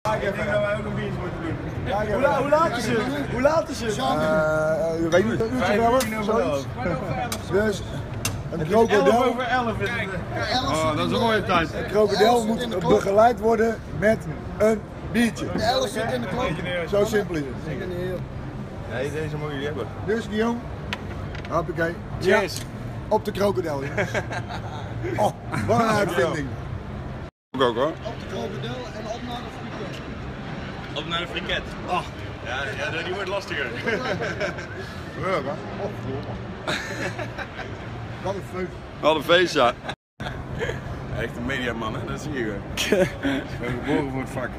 Ik denk dat wij ook een biertje moeten doen. Hoe laat is het? Hoe laat is het? Ik weet niet, een uurtje of 11, Dus een krokodil. 11 over 11 is het. Oh, dat is een mooie tijd. Een krokodil moet begeleid worden met een biertje. De 11 zit in de klok. Zo simpel is het. Nee, deze moet jullie hebben. Dus Guillaume, hoppakee. Cheers. Op de krokodil, jongens. Oh, wat een uitvinding. Ik ook hoor. Op de krokodil en op naar de friket. Op naar de friket. Oh. Ja, die wordt lastiger. Burger. Oh, wat een feest. Wat een feest, ja. Echt een mediaman, hè? Dat zie je gewoon. Ik ben geboren voor het vak.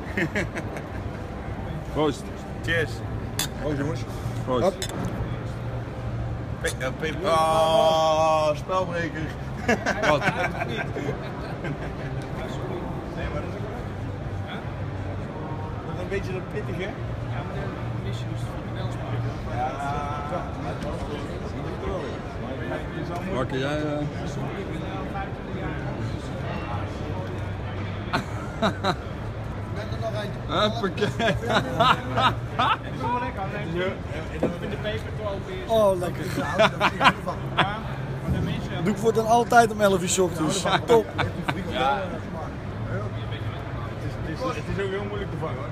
Proost. Cheers. Oh jongens. Proost. Oh, spelbreker. Wat? Nee, maar dat is ook wel lekker. Dat is een beetje dat pittige. Ja, maar de missie is frikandel smaken. Ja, Wat kun jij? Met er nog eentje. Hoppakee. Oh, lekker. Doe ik voor dan altijd om 11 uur 's ochtends. Top. Ja. Het is ook heel moeilijk te vangen hoor.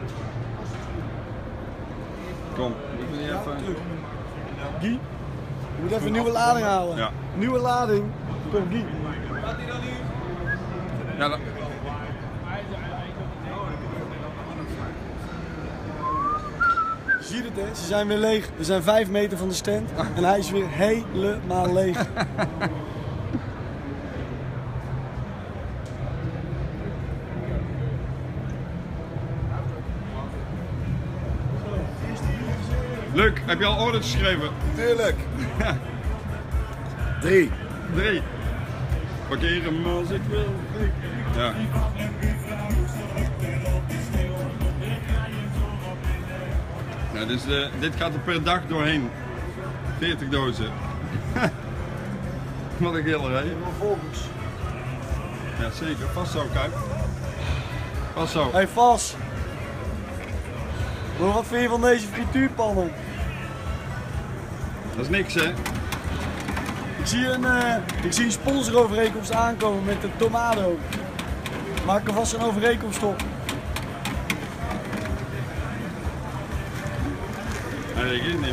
Kom, ik ben hier even. Guy, je moet even een nieuwe lading halen. Ja. Nieuwe lading. Kom Guy. Ja, dat... Je ziet het hè, ze zijn weer leeg. We zijn 5 meter van de stand en hij is weer helemaal leeg. Luc, heb je al orders geschreven? Tuurlijk. 3. 3. Parkeer hem als ik wil. Ja. Ja, dus dit gaat er per dag doorheen. 40 dozen. Wat een giller, hè? Volgens. Ja, zeker. Vast zo, kijk. Vast zo. Hey Vas. Maar wat vind je van deze frituurpannen? Dat is niks, hè? Ik zie een sponsorovereenkomst aankomen met de Tomado. Maak er vast een overeenkomst op. Nee, ik niet.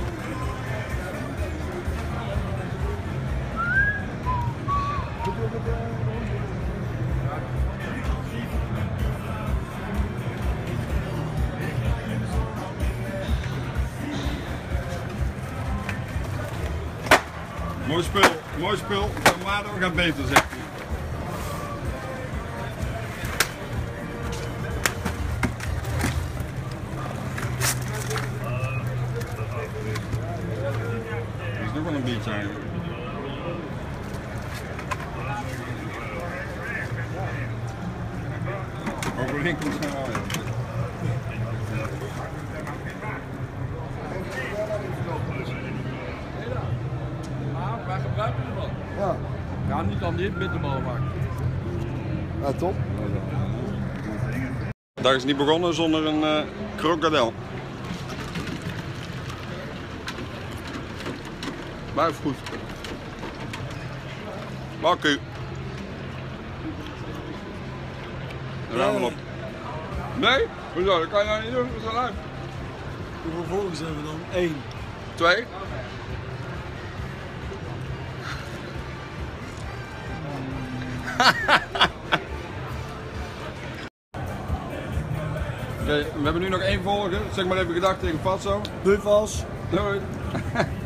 Mooi spul, mooi spul. Tomado gaat beter, zegt hij. Er is nog wel een biertje eigenlijk. Overeenkomst gaan we al. Waar gebruiken we ervan? Ja. Ja, niet aan dit bitterballen maken. Ja, top. De dag is niet begonnen zonder een krokodil. Blijf goed. Bakkie. Ruim wel op. Nee? Hoezo? Dat kan je nou niet doen. We zijn live. Hoeveel volgers hebben we dan? 1. 2. Oké, we hebben nu nog 1 volger. Zeg maar even gedag tegen Fatso. Doei Vas. Doei.